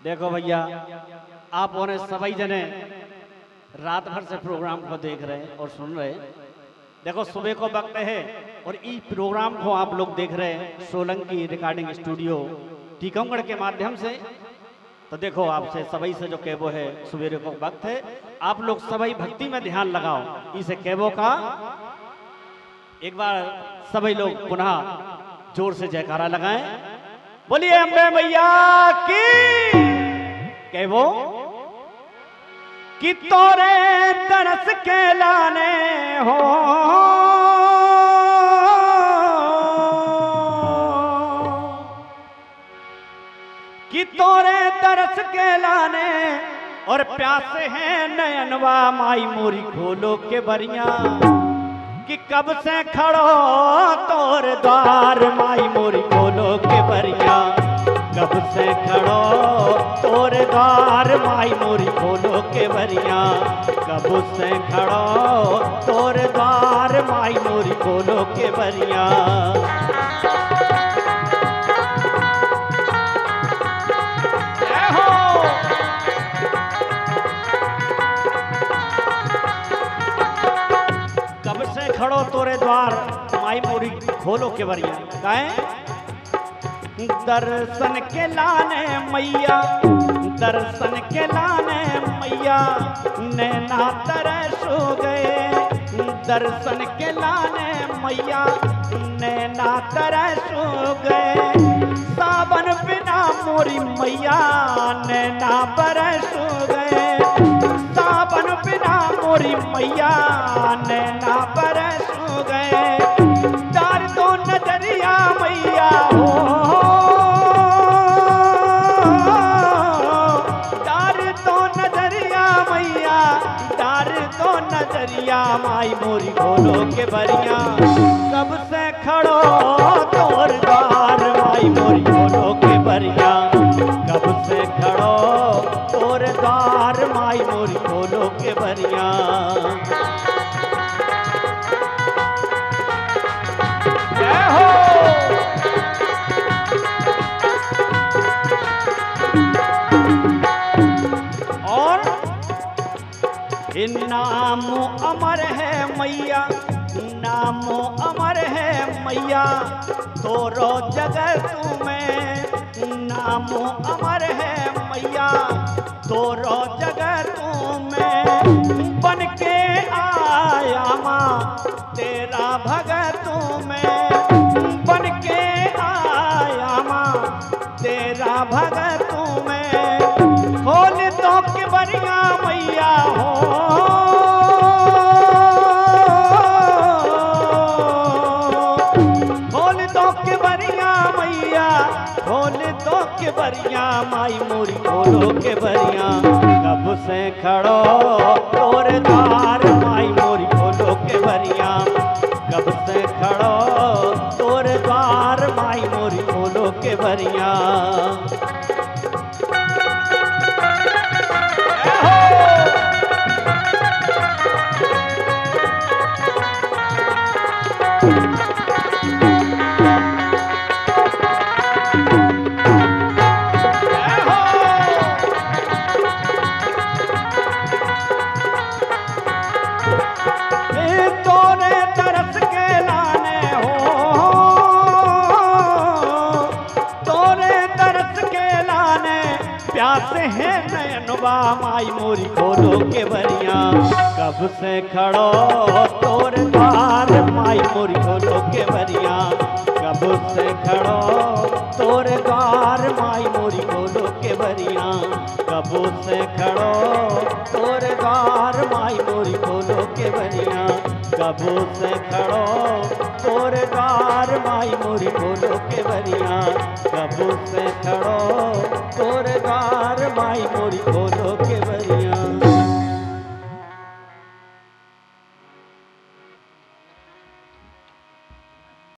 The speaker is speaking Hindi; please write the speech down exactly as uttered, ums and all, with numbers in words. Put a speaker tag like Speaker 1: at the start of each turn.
Speaker 1: देखो भैया, आप उन्हें सभी जने रात भर से प्रोग्राम को देख रहे हैं और सुन रहे हैं। देखो सुबह को वक्त है और इस प्रोग्राम को आप लोग देख रहे हैं सोलंकी रिकॉर्डिंग स्टूडियो टीकमगढ़ के माध्यम से। तो देखो आपसे सभी से जो केबो है सवेरे को वक्त है, आप लोग सभी भक्ति में ध्यान लगाओ इसे केबो का। एक बार सभी लोग पुनः जोर से जयकारा लगाएं, बोलिए अम्बे मैया की। केबो कि तोरे तरस के लाने हो कि तोरे तरस के लाने और प्यासे हैं नयनवा माई मोरी खोलो के बरिया कि कब से खड़ो तोर द्वार माई मोरी खोलो के बरिया। कब से खड़ो तोर द्वार माई मोरी खोलो के बरिया। कब से खड़ो तोर द्वार माई मोरी खोलो के बरिया। कब से खड़ो तोरे द्वार माई मोरी खोलो के बरिया। काहे दर्शन के लाने मैया, दर्शन के लाने मैया नैना तरसो गए। दर्शन के लाने मैया नैना तरसो गए। सावन बिना मोरी मैया नैना बरसो गए। सावन बिना मोरी मैया नैना बरसो गए। डार दो नजरिया मैया हो, डार दो नजरिया मैया, डार दो नजरिया माई मोरी खोलो के बरिया। कब से खड़ो तोर द्वार माई मोरी खोलो के बरिया। कब से खड़ो तोर द्वार माई मोरी खोलो के बरिया। नामो अमर है मैया, नामो अमर है मैया तोरो जगत में। नामो अमर है मैया तोरो जगत में। बन के आया माँ तेरा भगत में। बन के आया माँ तेरा भगत में। खोल तो के बरिया मैया हो, खोल तो के बरिया मैया, खोल तो के बरिया माई मोरी खोलो के बरिया। कब से खड़ो तोर द्वार माई मोरी खोलो के बरिया। कब से खड़ो तोर द्वार माई मोरी खोलो के बरिया। प्यासे हैं नयनवा माई मोरी खोलो के बरिया। कब से खड़ो तोर द्वार माई मोरी खोलो के बरिया। कब से खड़ो तोर द्वार माई मोरी खोलो के बरिया। कब से खड़ो तोर द्वार माई मोरी खोलो के बरिया। कब से खड़ो तोर द्वार माई मोरी खोलो के बरिया। कब से खड़ो तोर द्वार माई मोरी खोलो के बरिया।